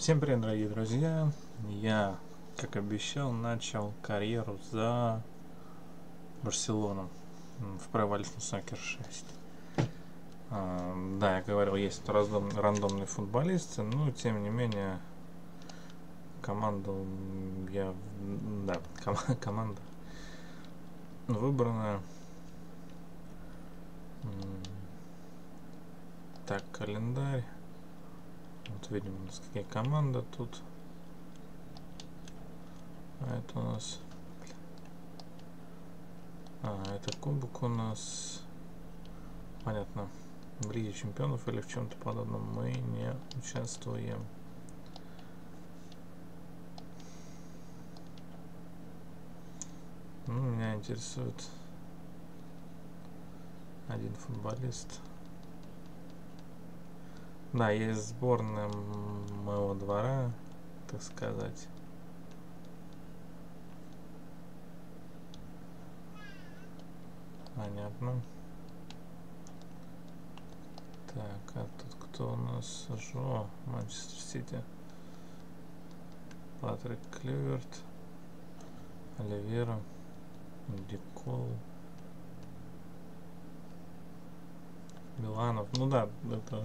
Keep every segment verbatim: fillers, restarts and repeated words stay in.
Всем привет, дорогие друзья! Я, как обещал, начал карьеру за Барселону в Pro Evolution Soccer шесть. А, да, я говорил, есть раздом, рандомные футболисты, но тем не менее команду я, да, ком, команда выбрана. Так, календарь. Вот видим, у нас какие команды тут. А это у нас... А, это кубок у нас... Понятно. В Лиге Чемпионов или в чем-то подобном мы не участвуем. Ну, меня интересует один футболист. Да, есть сборная моего двора, так сказать. Понятно. Так, а тут кто у нас? Жо, Манчестер Сити. Патрик Клюверт. Оливера. Дикол. Миланов. Ну да, это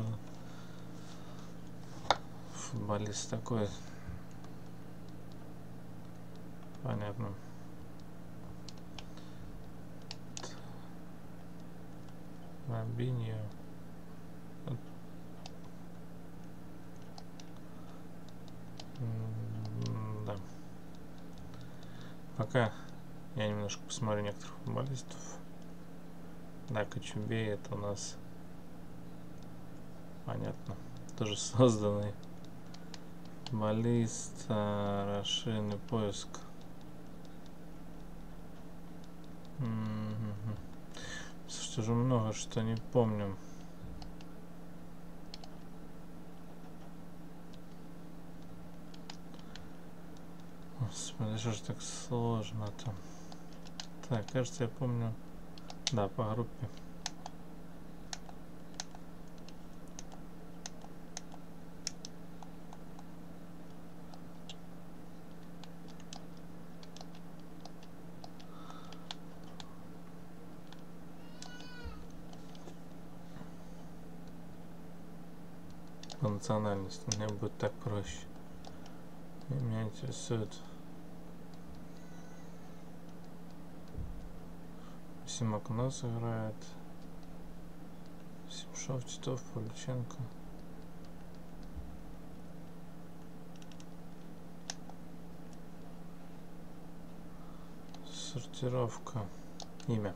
футболист такой. Понятно. Робиньо. Да. Пока я немножко посмотрю некоторых футболистов. Да, Кочубей это у нас, понятно, тоже созданный футболист. А, расширенный поиск. М-м-м. Слушайте, уже много что не помню. Господи, что ж так сложно-то? Так, кажется, я помню. Да, по группе. По национальности мне будет так проще. И меня интересует Симак у нас играет. Симшов, Титов, Павлюченко. Сортировка. Имя.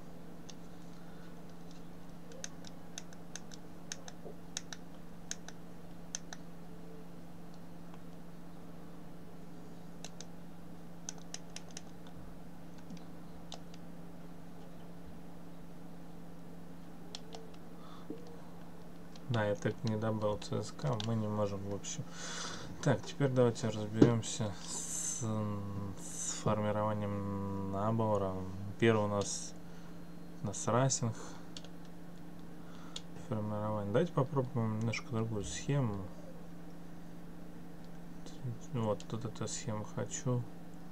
Да, я так не добавил ЦСКА, мы не можем в общем. Так, теперь давайте разберемся с, с формированием набора. Первый у нас у нас растинг. Формирование. Давайте попробуем немножко другую схему. Вот тут эту схему хочу.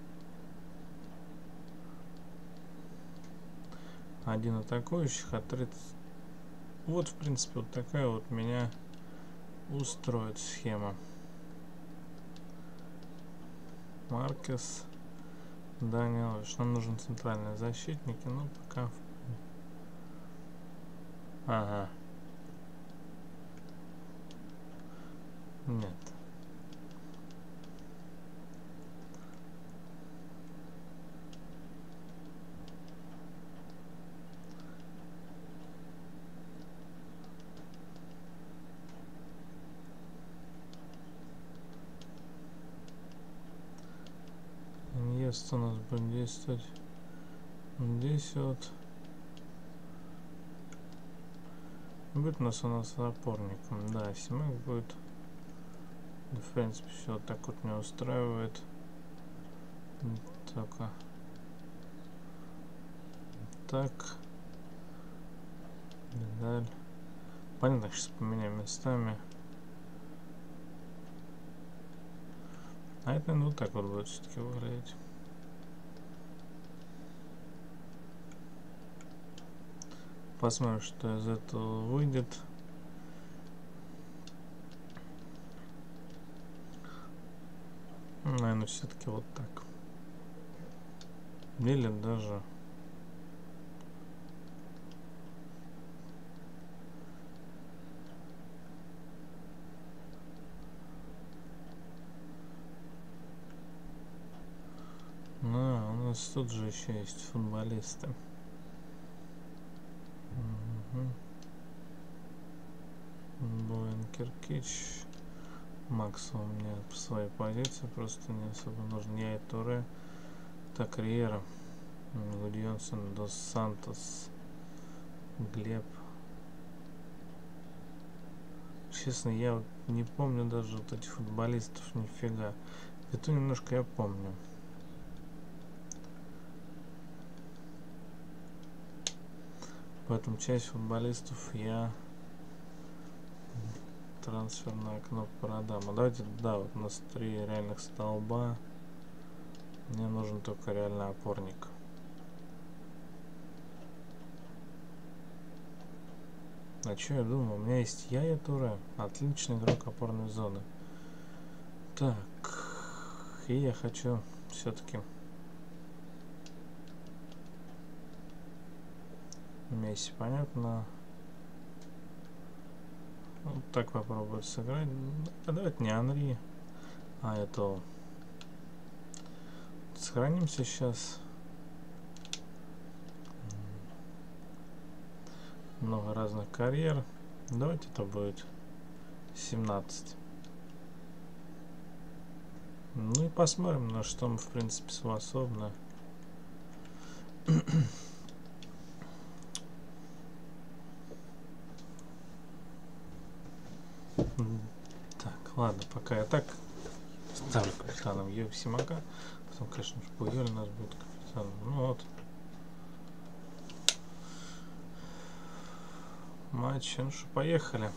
Один атакующих, а тридцать. Вот, в принципе, вот такая вот меня устроит схема. Маркес, Данилович. Нам нужен центральный защитник, но пока. Ага. Нет. Иньеста у нас будет действовать. Здесь вот. Будет у нас у нас опорником. Да, Симак будет. В принципе, все вот так вот меня устраивает. Только так. Медаль. Понятно, сейчас поменяем местами. А это ну вот так вот будет все-таки выглядеть. Посмотрим, что из этого выйдет. Наверное, все-таки вот так. Или даже... Ну, у нас тут же еще есть футболисты. Угу. Боян Киркич. Макс у меня по своей позиции просто не особо нужен. Я и Туре. Так, Риера. Гудьонсон, Дос Сантос. Глеб. Честно, я вот не помню даже вот этих футболистов нифига. Это немножко я помню. Поэтому часть футболистов я трансферное окно продам. А давайте, да, вот у нас три реальных столба. Мне нужен только реальный опорник. А что я думаю? У меня есть Яя Туре. Отличный игрок опорной зоны. Так. И я хочу все-таки Месси, понятно. Вот так попробую сыграть. А давайте не Анри, а это. Сохранимся сейчас. Много разных карьер. Давайте это будет семнадцать. Ну и посмотрим, на что мы в принципе способны. Так, ладно, пока я так ставлю капитаном Евсимака. Потом, конечно, Пуэль у нас будет капитаном. Ну вот. Матч, ну что, поехали.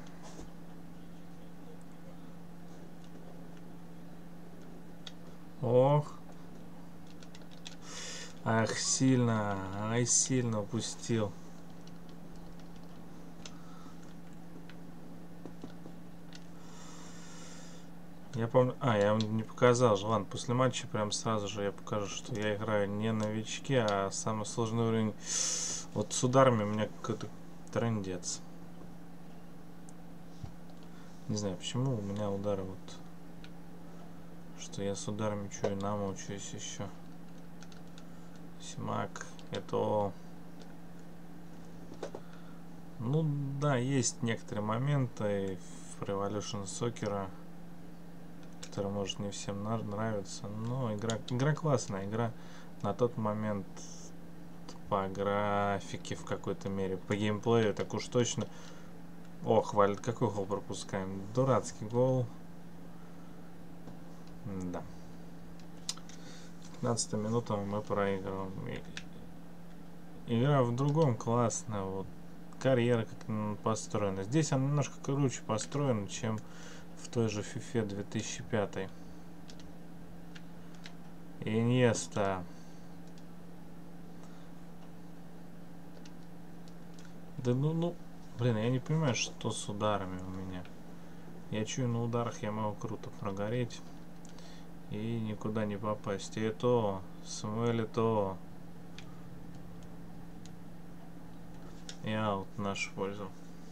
Ох. Ах, сильно. Ай, сильно упустил. Я помню... А, я вам не показал же. Ладно, после матча прям сразу же я покажу, что я играю не новички, а самый сложный уровень. Вот с ударами у меня какой-то трындец. Не знаю, почему у меня удары вот... Что я с ударами что и намучаюсь еще. Симак, это... Ну да, есть некоторые моменты в Pro Evolution Soccer, который может не всем нравиться, но игра, игра классная, игра на тот момент по графике в какой-то мере, по геймплею так уж точно. Ох, Валь, какой гол пропускаем? Дурацкий гол. Да. пятнадцатая минута мы проигрываем. Игра в другом классная, вот карьера как построена. Здесь она немножко круче построена, чем в той же FIFA две тысячи пять. Иньеста. Да ну, ну, блин, я не понимаю, что с ударами у меня. Я чую, на ударах я могу круто прогореть и никуда не попасть. И это Самуэль, то и аут в нашу пользу.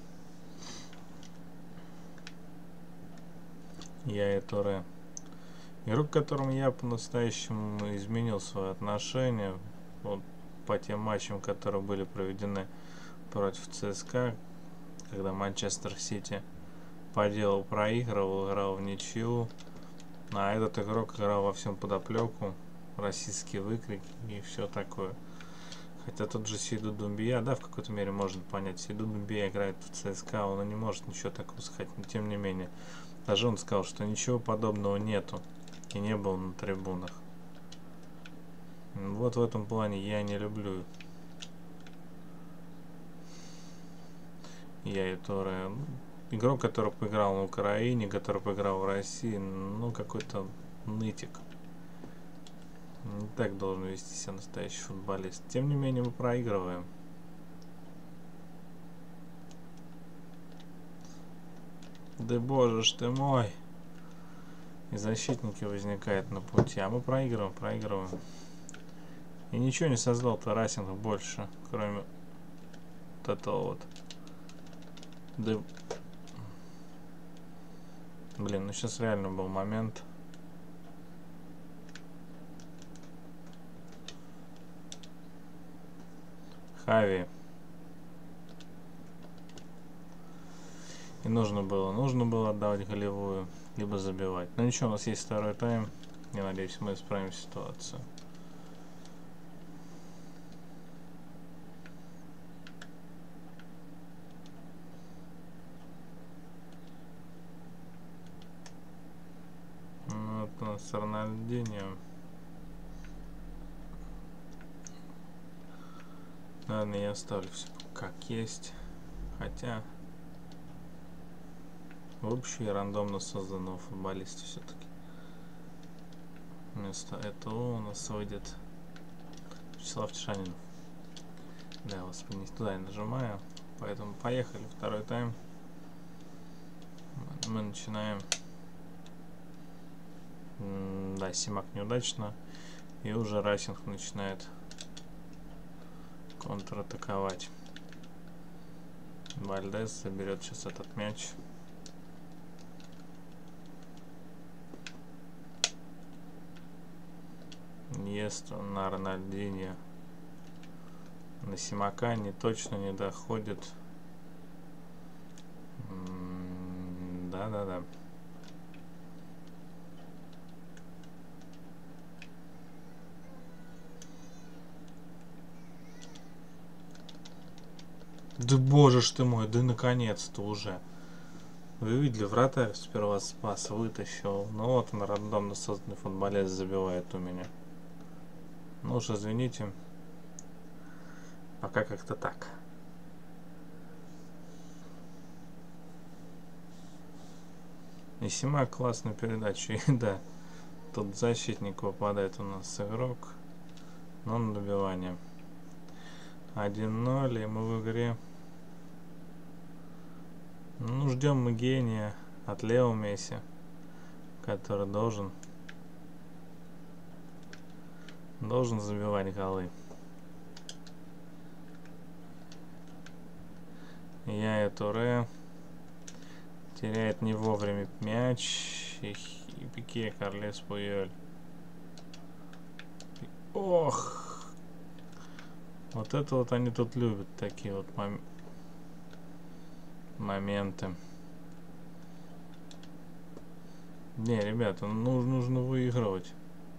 Я и Туре. Игрок, к которому я по-настоящему изменил свое отношение вот, по тем матчам, которые были проведены против ЦСКА, когда Манчестер Сити по делу проигрывал, играл в ничью, а этот игрок играл во всем подоплеку, российские выкрики и все такое. Хотя тот же Сейду Думбия, да, в какой-то мере можно понять, Сейду Думбия играет в ЦСКА, он не может ничего такого сказать, но тем не менее. Даже он сказал, что ничего подобного нету и не был на трибунах. Вот в этом плане я не люблю я и Туре. Игрок, который поиграл на Украине, который поиграл в России, ну какой-то нытик. Не так должен вести себя настоящий футболист. Тем не менее, мы проигрываем. Да боже ж ты мой. И защитники возникают на пути. А мы проигрываем, проигрываем. И ничего не создал-то Расинг больше, кроме вот этого вот. Да... Блин, ну сейчас реально был момент. Хави. И нужно было, нужно было отдавать голевую, либо забивать. Но ничего, у нас есть второй тайм. Я надеюсь, мы исправим ситуацию. Вот у нас Рональдиньо. Ладно, я оставлю все как есть. Хотя вообще рандомно созданного футболиста все-таки. Вместо этого у нас выйдет Вячеслав Тишанинов. Да, господи, не туда я нажимаю. Поэтому поехали. Второй тайм. Мы начинаем. Да, Симак неудачно. И уже Расинг начинает контратаковать. Вальдес заберет сейчас этот мяч. Ест на Рональдиньо. На Симака не точно не доходит. Да-да-да. Да боже ж ты мой, да наконец-то уже. Вы видели, вратарь сперва спас, вытащил. Ну вот он, рандомно созданный футболист, забивает у меня. Ну уж извините. Пока как-то так. И Симак классную передачу. И да, тут защитник выпадает у нас игрок. Но на добивание. один ноль, и мы в игре. Ну, ждем мы гения от Лео Месси, который должен должен забивать голы. Я и Туре теряет не вовремя мяч, и, и Пике, Карлес, Пуэль. Ох! Вот это вот они тут любят, такие вот мом... моменты. Не, ребята, ну, нужно выигрывать.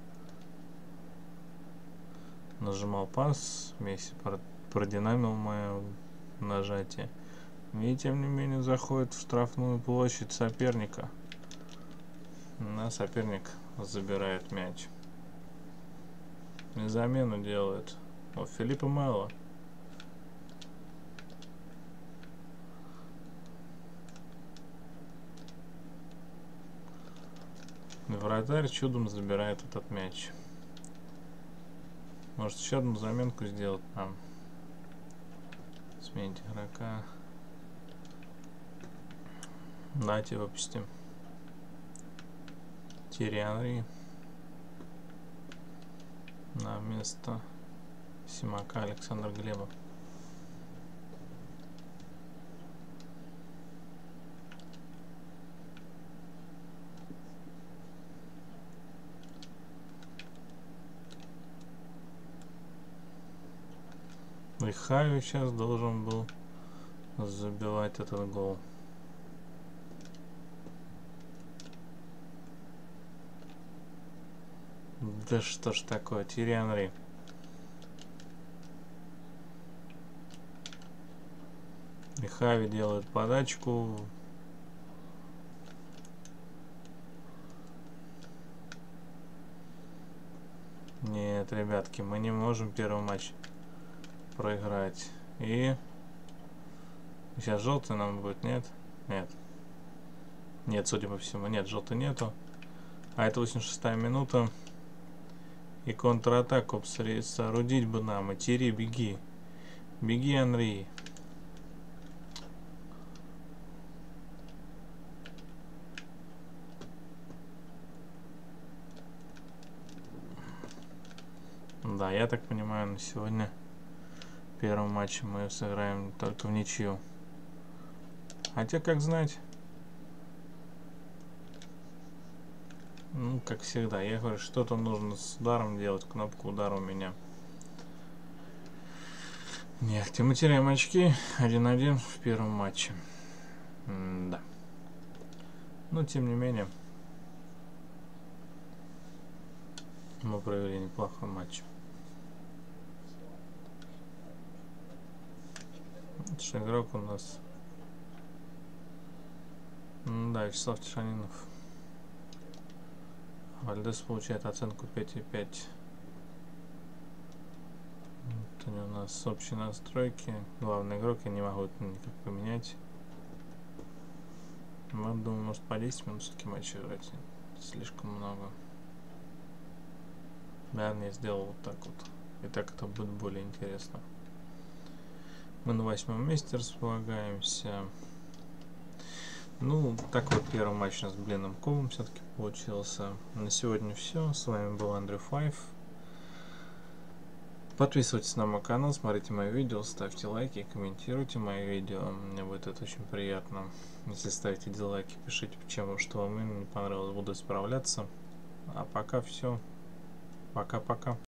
Нажимал пас, Месси продинамил мое нажатие. И тем не менее заходит в штрафную площадь соперника. На соперник забирает мяч. И замену делает. О, Филиппо Мело. Вратарь чудом забирает этот мяч. Может еще одну заменку сделать нам. Сменить игрока. Давайте выпустим Тири Анри на место Симака Александр Глебов. И Хави сейчас должен был забивать этот гол. Да что ж такое, Тири Анри. И Хави делает подачку. Нет, ребятки, мы не можем первый матч проиграть. И сейчас желтый нам будет, нет? Нет. Нет, судя по всему, нет, желтый нету. А это восемьдесят шестая минута. И контратаку соорудить бы нам. И Тири, беги. Беги, Анри. Да, я так понимаю, на сегодня в первом матче мы сыграем только в ничью. Хотя, как знать. Ну, как всегда. Я говорю, что-то нужно с ударом делать. Кнопку удара у меня. Нефть. Мы теряем очки. один-один в первом матче. М да. Но, тем не менее, мы провели неплохой матч. Лучший игрок у нас. М да, Вячеслав Тишанинов. Вальдес получает оценку пять и пять. Вот у нас общие настройки. Главный игрок, я не могу это никак поменять. Мы думаю, может по десять минут все-таки матч играть. Слишком много. Наверное, я сделал вот так вот. И так это будет более интересно. Мы на восьмом месте располагаемся. Ну, так вот первый матч у нас с Блинным Ковом все-таки получился. На сегодня все. С вами был Андрей Файв. Подписывайтесь на мой канал, смотрите мои видео, ставьте лайки, комментируйте мои видео. Мне будет это очень приятно. Если ставите дизлайки, пишите, чем, что вам именно не понравилось, буду исправляться. А пока все. Пока-пока.